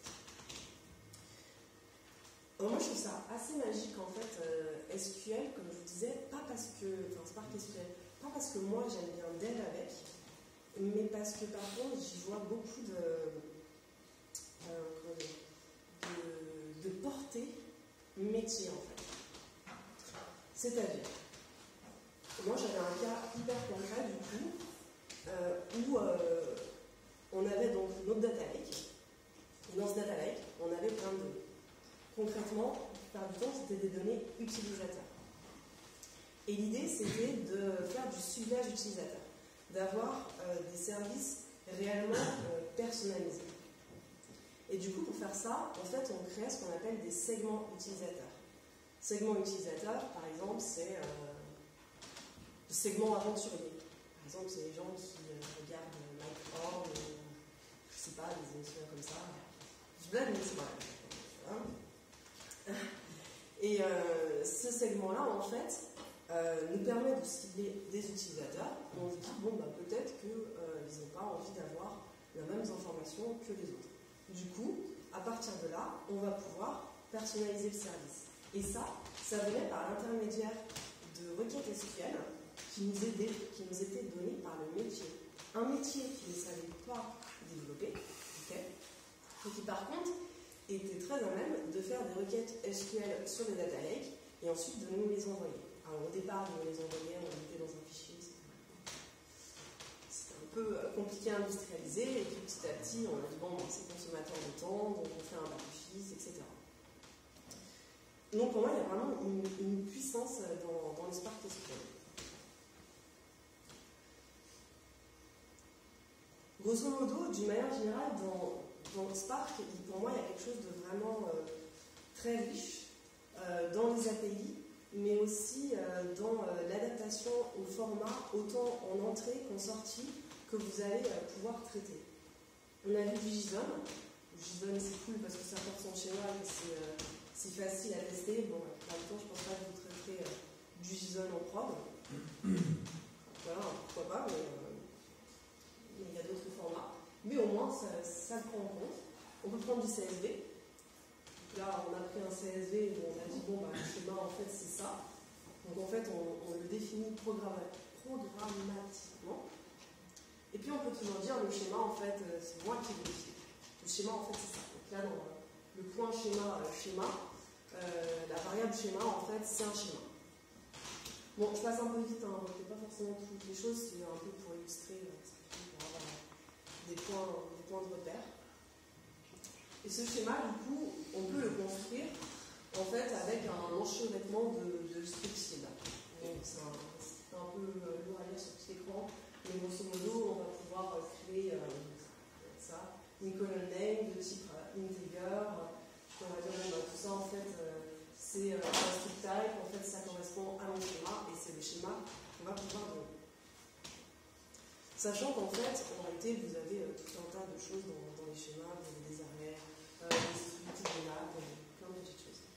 Alors moi je trouve ça assez magique en fait, euh, S Q L, comme je vous disais, pas parce que, enfin Spark S Q L, pas parce que moi j'aime bien dev avec, mais parce que par contre j'y vois beaucoup de, euh, comment dire, de, de portée métier en fait. C'est-à-dire, moi j'avais un cas hyper concret du coup, euh, où euh, on avait donc notre data lake, et dans ce data lake, on avait plein de données. Concrètement, la plupart du temps, c'était des données utilisateurs. Et l'idée, c'était de faire du ciblage utilisateur, d'avoir euh, des services réellement euh, personnalisés. Et du coup, pour faire ça, en fait, on crée ce qu'on appelle des segments utilisateurs. Segments utilisateurs, par exemple, c'est euh, le segment aventurier. Par exemple, c'est les gens qui euh, regardent Mike Horn, euh, je ne sais pas, des émissions comme ça. Je blague, mais c'est vrai. Voilà. Et euh, ce segment-là, en fait, euh, nous permet de cibler des utilisateurs. On se dit, bon, bah, peut-être qu'ils euh, n'ont pas envie d'avoir les mêmes informations que les autres. Du coup, à partir de là, on va pouvoir personnaliser le service. Et ça, ça venait par l'intermédiaire de requêtes S Q L qui nous, aidaient, qui nous étaient données par le métier. Un métier qui ne savait pas développer, okay, et qui par contre était très à même de faire des requêtes S Q L sur les data lakes et ensuite de nous les envoyer. Alors au départ, on les envoyait, on les mettait dans un fichier. C'était un peu compliqué à industrialiser, et puis petit à petit, on a dit bon, c'est consommateur de temps, donc on fait un back-office, et cetera. Donc pour moi, il y a vraiment une, une puissance dans, dans le Spark S Q L. Grosso modo, d'une manière générale, dans, dans Spark, pour moi, il y a quelque chose de vraiment euh, très riche euh, dans les A P I, mais aussi euh, dans euh, l'adaptation au format, autant en entrée qu'en sortie, que vous allez euh, pouvoir traiter. On a vu du JSON. JSON, c'est cool parce que ça porte son schéma et que c'est euh, facile à tester. Bon, en même temps, je ne pense pas que vous traiterez euh, du JSON en prod. Voilà, pourquoi pas, mais, euh, mais il y a d'autres formats. Mais au moins, ça, ça le prend en compte. On peut prendre du C S V. Là, on a pris un C S V et on a dit, bon, bah, le schéma, en fait, c'est ça. Donc, en fait, on, on le définit programmatiquement. Et puis, on peut toujours dire, le schéma, en fait, c'est moi qui le définis. Le schéma, en fait, c'est ça. Donc là, dans le point schéma, euh, schéma, euh, la variable schéma, en fait, c'est un schéma. Bon, je passe un peu vite, hein, je ne fais pas forcément toutes les choses, c'est un peu pour illustrer, pour avoir des points, des points de repère. Et ce schéma, du coup, on peut le construire en fait avec un enchevêtrement de, de scripts. Donc c'est un, un peu lourd à lire sur petit écran, mais grosso modo, on va pouvoir créer euh, ça, une colonne name de type euh, integer. On va dire, bon, bah, tout ça en fait, euh, c'est euh, un script type, en fait, ça correspond à mon schéma et c'est le schéma qu'on va pouvoir donner. Sachant qu'en fait, en réalité, vous avez euh, tout un tas de choses dans, dans les schémas, vous avez des arrêts, euh, des structures de lab, plein de petites choses.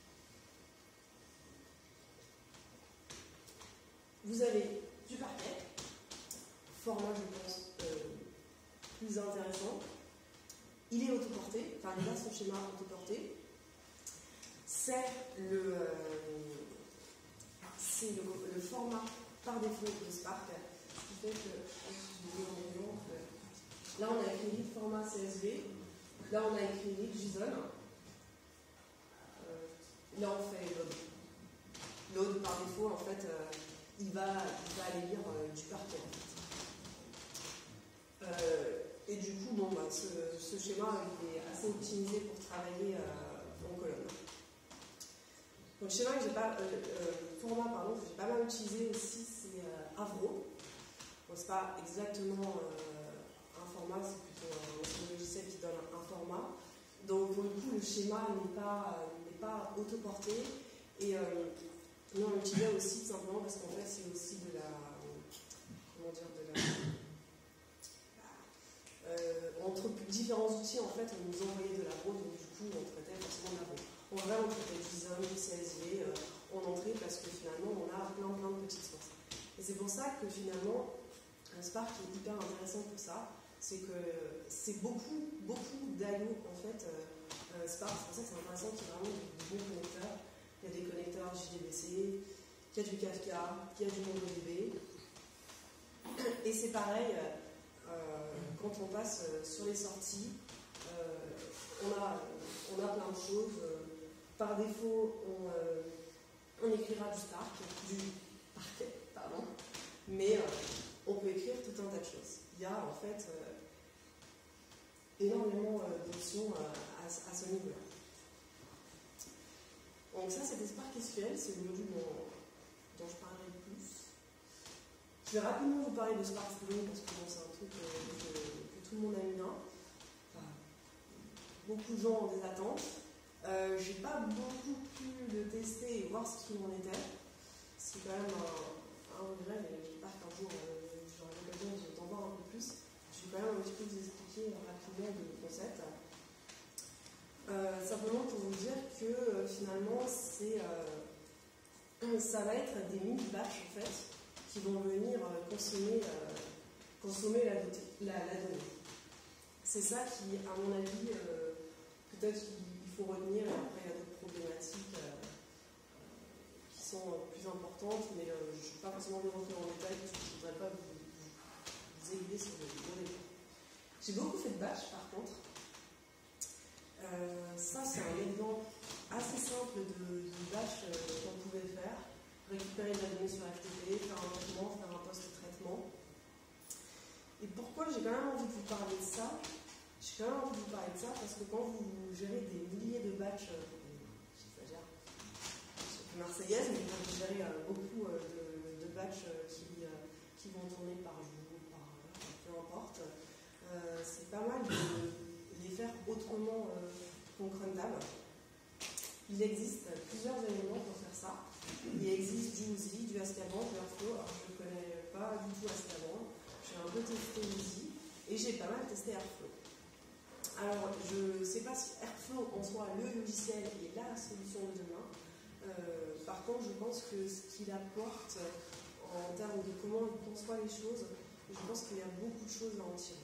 Vous avez du parquet, format, je pense, euh, plus intéressant. Il est autoporté, enfin, il a son schéma autoporté. C'est le, euh, c'est le, le format par défaut de Spark, ce qui fait que, là, on a écrit le format C S V, là, on a écrit le JSON. Euh, là, on fait load. Load, par défaut, en fait, euh, il, va, il va aller lire euh, du parquet. En fait. euh, et du coup, bon, bah, ce, ce schéma il est assez optimisé pour travailler euh, en colonne. Donc, le schéma que j'ai pas, euh, euh, format pardon, que j'ai pas mal utilisé aussi, c'est euh, Avro. Bon, c'est pas exactement euh, un format, c'est plutôt un, un logiciel qui donne un, un format. Donc, pour le coup, le schéma n'est pas, euh, n'est pas autoporté. Et euh, nous, on l'utilisait aussi tout simplement parce qu'en fait, c'est aussi de la. Comment dire de la. Euh, entre différents outils, en fait, on nous envoyait de la route, donc du coup, ça que finalement, Spark est hyper intéressant pour ça. C'est que c'est beaucoup, beaucoup d'I O en fait. Euh, Spark, c'est pour ça que c'est intéressant qu'il y ait vraiment de bons connecteurs. Il y a des connecteurs J D B C, il y a du Kafka, il y a du MongoDB. Et c'est pareil, euh, quand on passe sur les sorties, euh, on, a, on a plein de choses. Par défaut, on, euh, on écrira du Spark, du Parquet, pardon, mais euh, on peut écrire tout un tas de choses. Il y a en fait euh, énormément euh, d'options euh, à, à ce niveau-là. Donc ça, c'était Spark S Q L, c'est le module dont, dont je parlerai le plus. Je vais rapidement vous parler de Spark Streaming parce que bon, c'est un truc euh, que, que tout le monde aime bien. Enfin, beaucoup de gens ont des attentes. Euh, j'ai pas beaucoup pu le tester et voir ce qu'il en était. C'est quand même un, un regret, mais j'espère qu'un jour euh, j'aurai l'occasion d'en voir un peu plus. Je vais quand même un petit peu vous expliquer rapidement le concept. Euh, simplement pour vous dire que euh, finalement, c'est, euh, ça va être des mini-batchs en fait, qui vont venir euh, consommer, euh, consommer la, la, la donnée. C'est ça qui, à mon avis, euh, peut-être qu'il faut retenir, et après il y a d'autres problématiques euh, euh, qui sont plus importantes, mais euh, je ne vais pas forcément les rentrer en détail parce que je ne voudrais pas vous, vous, vous aiguiller sur le débat. J'ai beaucoup fait de batch par contre. Euh, ça c'est un exemple assez simple de, de batch euh, qu'on pouvait faire. Récupérer de la donnée sur F T P, faire un traitement, faire un post-traitement. Et pourquoi j'ai quand même envie de vous parler de ça? J'ai quand même envie de vous parler de ça parce que quand vous gérez des milliers de batchs, euh, j'exagère, je suis plus marseillaise, mais quand vous gérez euh, beaucoup euh, de, de batchs euh, qui, euh, qui vont tourner par jour, par heure, peu importe, euh, c'est pas mal de les faire autrement euh, qu'en cruntable. Il existe plusieurs éléments pour faire ça. Il existe du Uzi, du Azkaban, du Airflow. Alors je ne connais pas du tout Azkaban. J'ai un peu testé Uzi et j'ai pas mal testé Airflow. Alors je ne sais pas si Airflow en soit le logiciel et la solution de demain. Euh, par contre, je pense que ce qu'il apporte en termes de comment il conçoit les choses, je pense qu'il y a beaucoup de choses à en tirer.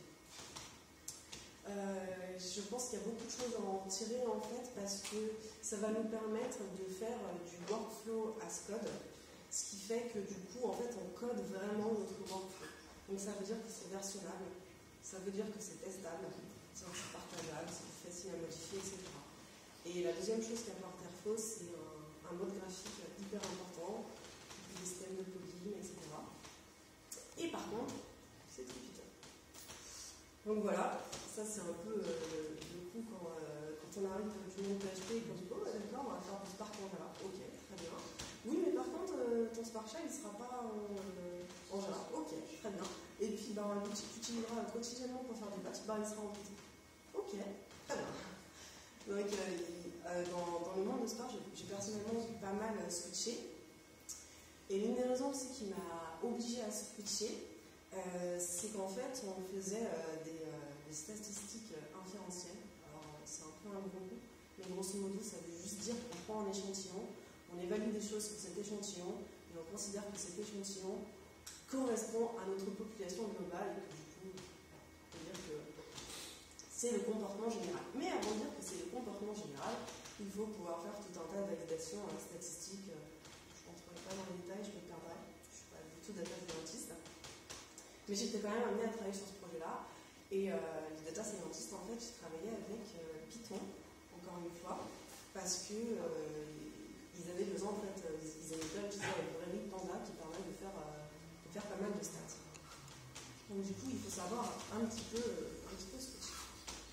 Euh, je pense qu'il y a beaucoup de choses à en tirer en fait parce que ça va nous permettre de faire du workflow as code, ce qui fait que du coup en fait on code vraiment notre workflow. Donc ça veut dire que c'est versionnable, ça veut dire que c'est testable, c'est aussi partageable, c'est facile à modifier, et cetera. Et la deuxième chose qu'apporte Airflow, c'est un, un mode graphique hyper important, des systèmes de plugins, et cetera. Et par contre, c'est tout Python. Donc voilà, ça c'est un peu euh, le coup quand, euh, quand on arrive du monde P H P et qu'on dit oh d'accord, on va faire du Spark en Java. Ok, très bien. Oui, mais par contre, euh, ton Spark Shell il ne sera pas en, euh, en Java. Ok, très bien. Et puis ben, l'outil que tu utiliseras quotidiennement pour faire des batchs, ben, il sera en Python. Ok, très bien. Donc euh, euh, dans, dans le monde de Spark, j'ai personnellement pas mal switché. Et l'une des raisons aussi qui m'a obligée à switcher, Euh, c'est qu'en fait, on faisait euh, des, euh, des statistiques euh, inférentielles. Alors, euh, c'est un peu un gros mot, mais grosso modo, ça veut juste dire qu'on prend un échantillon, on évalue des choses sur cet échantillon, et on considère que cet échantillon correspond à notre population globale, et que du coup, on peut dire que c'est le comportement général. Mais avant de dire que c'est le comportement général, il faut pouvoir faire tout un tas de validations euh, statistiques. Euh, je ne rentrerai pas dans les détails, je me perdrai. Je ne suis pas du tout data scientist. Mais j'étais quand même amenée à travailler sur ce projet-là. Et euh, les data scientists, en fait, j'ai travaillé avec euh, Python, encore une fois, parce que euh, ils avaient besoin, en fait, ils avaient déjà utilisé la librairie Panda qui permet de faire, euh, de faire pas mal de stats. Donc du coup, il faut savoir un petit peu, un petit peu ce que c'est.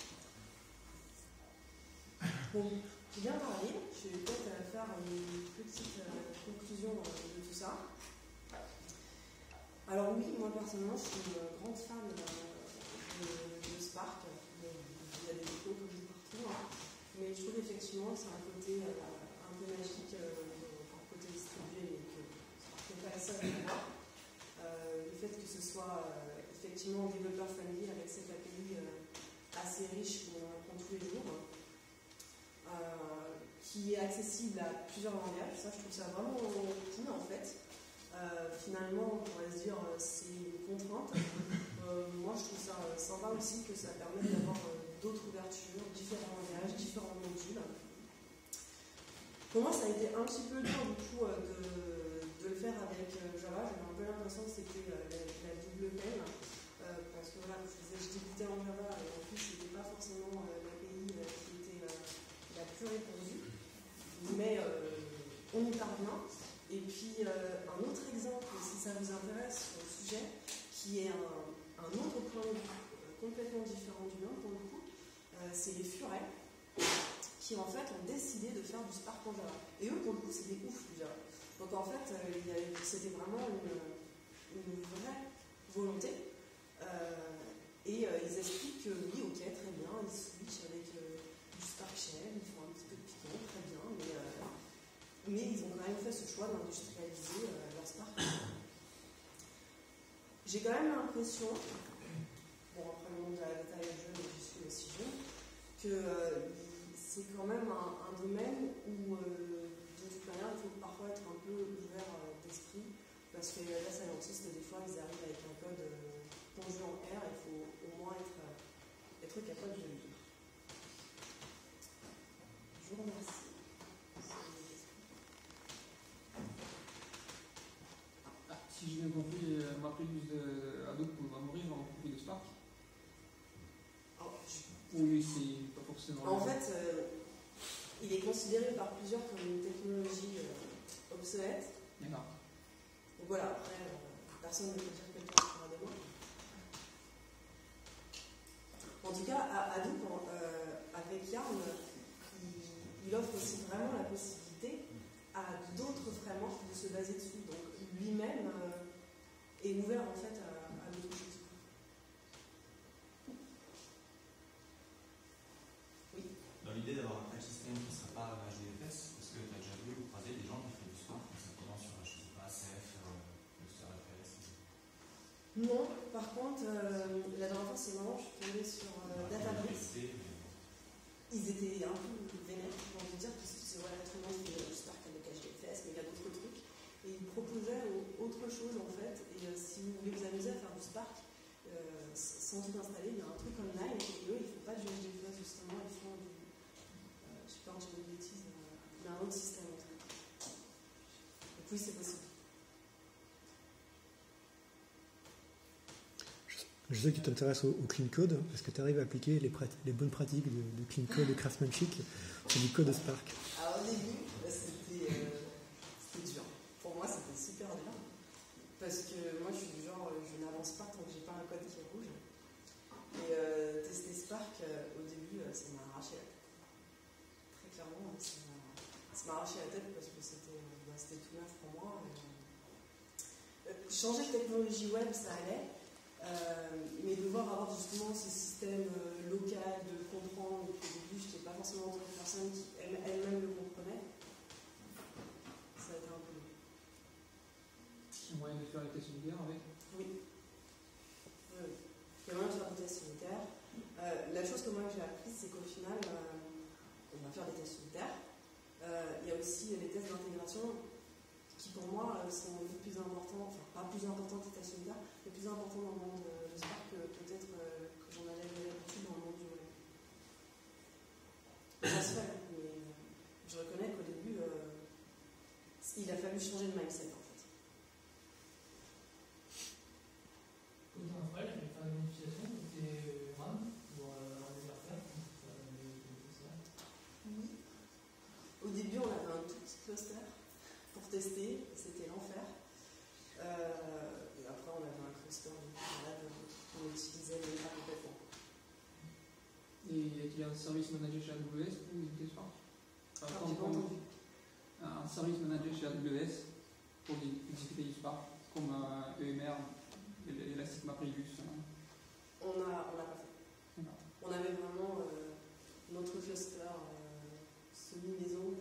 Bon, j'ai bien parlé, je vais peut-être faire une petite euh, conclusion euh, de tout ça. Alors oui, moi personnellement, je suis une grande fan de, de, de Spark. Il y a des technos comme je dis partout, hein. Mais je trouve effectivement que c'est un côté euh, un peu magique, euh, un côté distribué, mais que Spark n'est pas la seule à voir. Euh, le fait que ce soit euh, effectivement développeur friendly avec cette A P I euh, assez riche qu'on apprend tous les jours, euh, qui est accessible à plusieurs langages, ça je trouve ça vraiment cool en fait. Euh, finalement, on pourrait se dire euh, c'est une contrainte. Euh, moi, je trouve ça euh, sympa aussi que ça permet d'avoir euh, d'autres ouvertures, différents langages, différents modules. Pour moi, ça a été un petit peu dur du coup euh, de, de le faire avec euh, Java. J'avais un peu l'impression que c'était euh, la, la double peine. Euh, parce que voilà, je, disais, je débutais en Java et en plus, c'était pas forcément euh, l'A P I euh, qui était euh, la plus répandue. Mais euh, on y parvient. Et puis, euh, un autre exemple, si ça vous intéresse, sur le sujet, qui est un, un autre point de vue euh, complètement différent du mien, pour le coup, euh, c'est les Furets, qui en fait ont décidé de faire du Spark en Java. Et eux, pour le coup, c'est des ouf du Java. Donc en fait, euh, c'était vraiment une, une vraie volonté. Euh, et euh, ils expliquent que oui, ok, très bien, ils switchent avec euh, du Spark Shell, ils font un petit peu de Python, très bien, mais... Euh, Mais ils ont quand même fait ce choix d'industrialiser euh, leur Spark. J'ai quand même l'impression, bon après le monde de la data est jeune et je suis aussi jeune, que euh, c'est quand même un, un domaine où euh, de toute manière il faut parfois être un peu ouvert euh, d'esprit, parce que les data scientists des fois ils arrivent avec un code euh, pondu en R, il faut au moins être, euh, être capable de le lire. Je vous remercie. Si j'ai bien compris, Marcus de Hadoop ou Memory vont beaucoup de Spark. Oh, je... Oui, c'est pas forcément. En fait, euh, il est considéré par plusieurs comme une technologie euh, obsolète. D'accord. Donc voilà, après, euh, personne ne peut dire que quelqu'un fera des mots. En tout cas, à Hadoop, euh, avec Yarn, il, il offre aussi vraiment la possibilité à d'autres frameworks de se baser dessus. Donc lui-même euh, est ouvert en fait à, à d'autres choses. Oui. Dans l'idée d'avoir un tel système qui ne sera pas H D F S, est-ce que tu as déjà vu ou croisé des gens qui font du Spark en s'appuyant sur je sais pas, C F, le Cluster F S? Non, par contre, euh, la dernière fois, c'est marrant, je suis tombée sur euh, Databricks. Ils étaient un peu vénères, j'ai envie de dire, parce que c'est voilà, tout le monde fait du Spark avec H D F S, mais il y a d'autres trucs. Et ils proposaient autre chose en fait. Et euh, si vous voulez vous amuser à faire du Spark, euh, sans tout installer, il y a un truc comme Nine, et eux, ils ne font pas du H D F S justement, ils font du. Euh, je sais pas, je dis une bêtise, mais un autre système en tout cas. Donc oui, c'est possible. Je sais que tu t'intéresses au, au clean code. Est-ce que tu arrives à appliquer les, les bonnes pratiques de, de clean code et craftsmanship sur du code Spark? Alors au début, c'était euh, dur. Pour moi, c'était super dur. Parce que moi, je suis du genre, je n'avance pas tant que j'ai pas un code qui est rouge. Et euh, tester Spark, euh, au début, euh, ça m'a arraché la tête. Très clairement, ça m'a arraché la tête parce que c'était euh, bah, tout neuf pour moi. Et, euh, changer de technologie web, ça allait. Euh, mais devoir avoir justement ce système euh, local de comprendre, et puis au début, je n'étais pas forcément entre les personnes qui elles-mêmes le comprenaient. Ça a été un peu long. Il y a moyen de faire les tests unitaires avec? Oui. Oui, oui. Il y a moyen de faire des tests unitaires. Euh, la chose que moi j'ai apprise, c'est qu'au final, euh, on va faire des tests unitaires. Euh, il y a aussi les tests d'intégration qui, pour moi, sont les plus importants, enfin, pas plus importants que les tests unitaires, mais plus importants dans le monde de Spark que peut-être euh, que j'en avais l'habitude dans le monde du web. Ça se fait, mais euh, je reconnais qu'au début, euh, il a fallu changer de mindset en fait. Côté infra, il fallait faire une modification côté RAM pour un anniversaire. Oui. Au début, on avait un tout petit cluster pour tester, c'était l'enfer. Euh, et après, on avait un cluster de malade qu'on utilisait même pas complètement. Et il y a un service manager chez A W S pour exécuter Spark? Ah, j'ai pas entendu. Un service manager chez A W S pour exécuter du Spark, comme euh, E M R, Elastic MapReduce. On n'a on a pas fait. Non. On avait vraiment euh, notre cluster euh, semi-maison